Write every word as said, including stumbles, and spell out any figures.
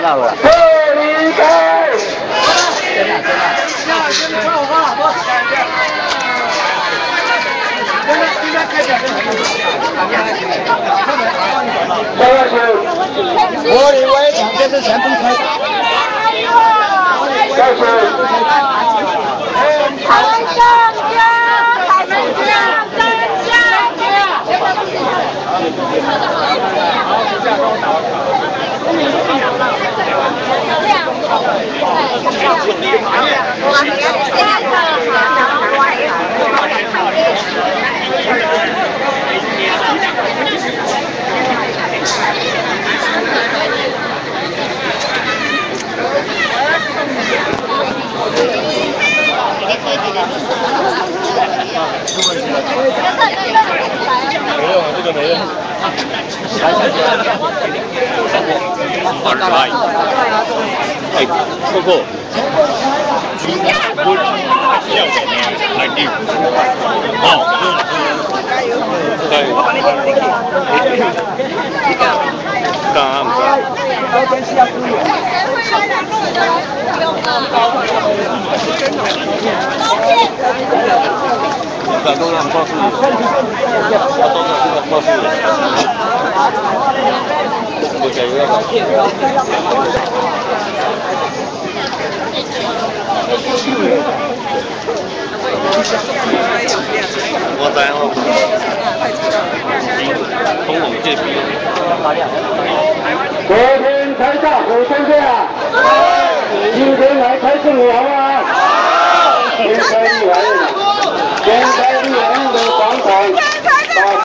啦无？ 各离开。 真的真的。要真的看我看好不？真的应该开奖的很多。 三十。 我以为两边是全部开。 三十。 台上家，台上家，台上家。 没用啊，这个没用。二十八。哎，扣扣。不是，要怎么样？来第五。哦，对。刚刚不是。咱都让报数，我都让这个报数。不给个。我知我。从我们这边。 昨天台下虎先生，今天来开正午好不好？先开立完，先开立完的广场。